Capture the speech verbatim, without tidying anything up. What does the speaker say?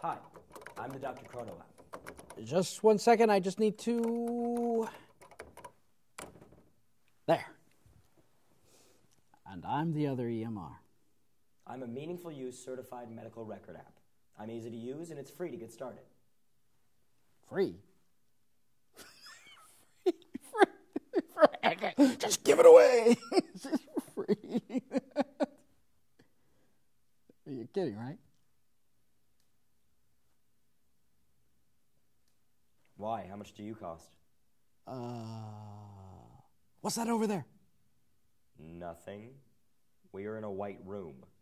Hi, I'm the Drchrono app. Just one second, I just need to... There. And I'm the other E M R. I'm a meaningful use certified medical record app. I'm easy to use and it's free to get started. Free? free, free, free. Just give it away. It's just free. You're kidding, right? Why? How much do you cost? Uh, what's that over there? Nothing. We are in a white room.